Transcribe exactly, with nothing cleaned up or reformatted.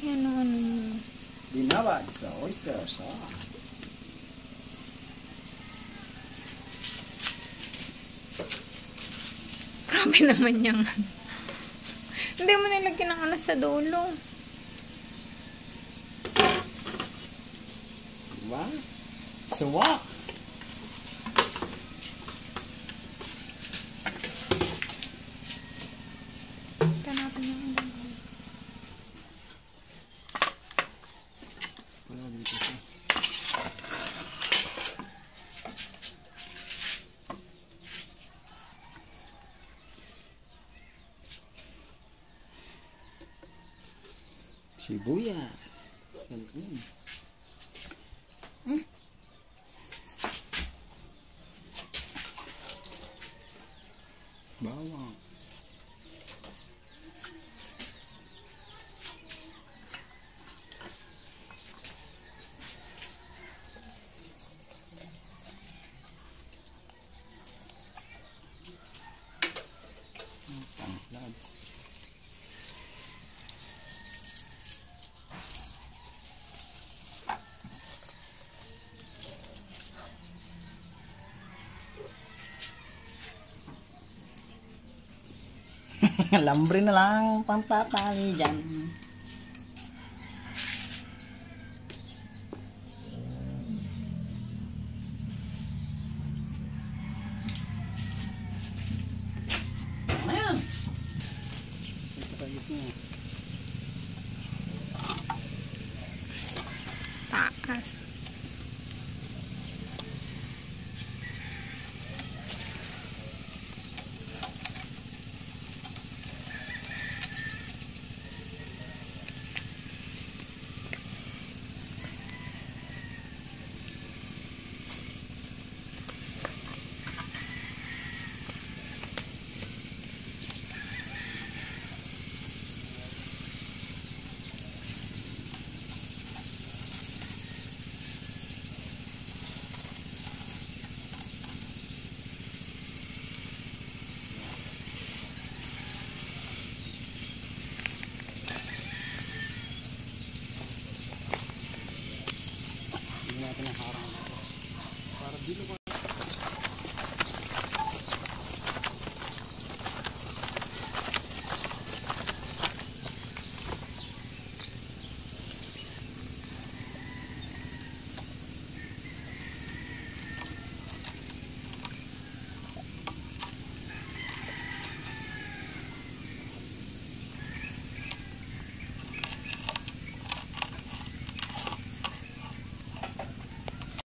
Ano, ano yun? Binabad sa oyster sauce. Grabe naman yung hindi mo nilagyan ng ano sa dulo. Diba? Suwak! Tanapin yung ano. Wala dito siya. Sibuyas. Mm. Mm. Bawang. Tanglad. Lambre na lang pantatali dyan. Ayan. Ito pa ito. Taas.